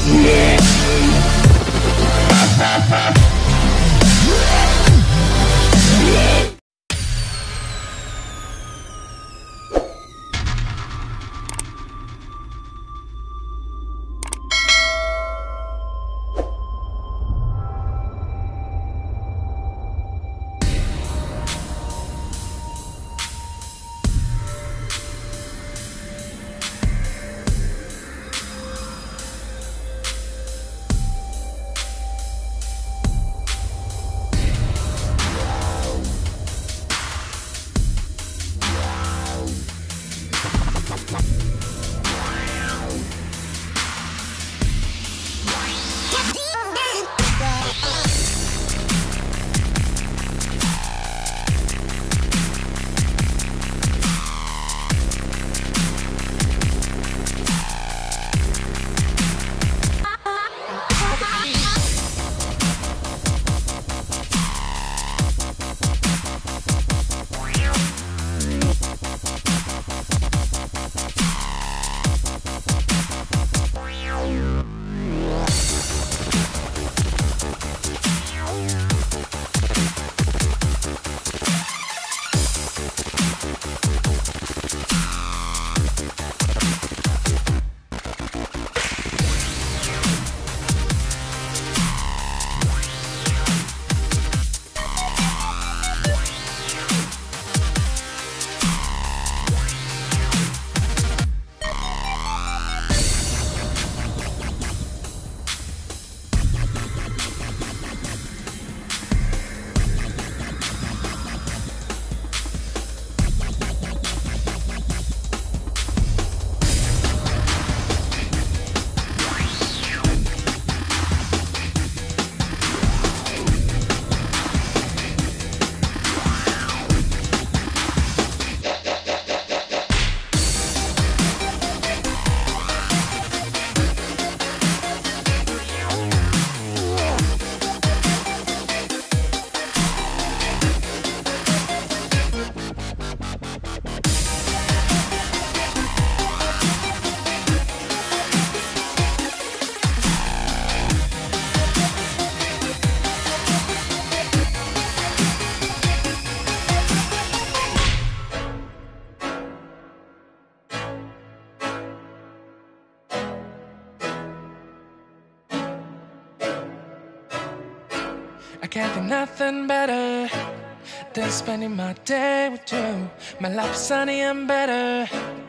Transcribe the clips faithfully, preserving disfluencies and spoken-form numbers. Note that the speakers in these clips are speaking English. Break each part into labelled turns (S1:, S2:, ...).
S1: I can't think nothing better than spending my day with you. My life is sunny and better,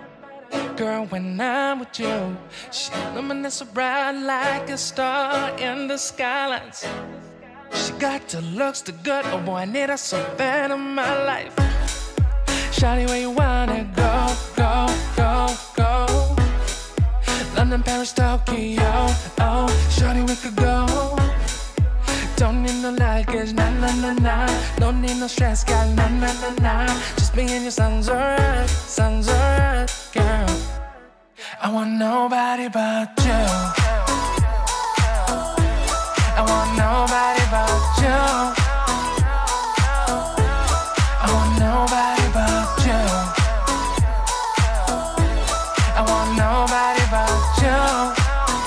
S1: girl, when I'm with you. She illuminates so bright like a star in the skylines. She got the looks, the good, oh boy, I need her so bad in my life. Shawty, where you wanna go, go, go, go? London, Paris, Tokyo, oh, shawty, we could go. Don't need no luggage, nah, nah, nah, nah. Don't need no stress, girl, nah, nah, nah, nah. Just being your son's alright, son's alright, girl. I want nobody but you. I want nobody but you. I want nobody but you. I want nobody but you.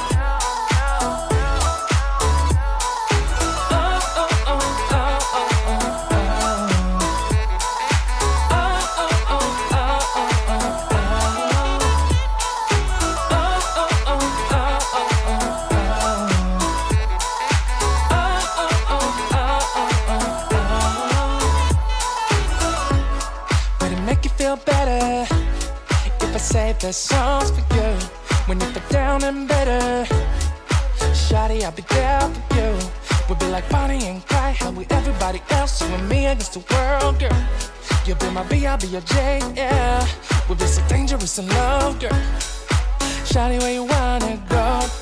S1: Better if I save the songs for you when you feel down and bitter. Shawty, I'll be there for you. We'll be like Bonnie and Clyde, how we everybody else, you and me against the world, girl. You'll be my B, I'll be your J, yeah. We'll be so dangerous in love, girl. Shawty, where you wanna go,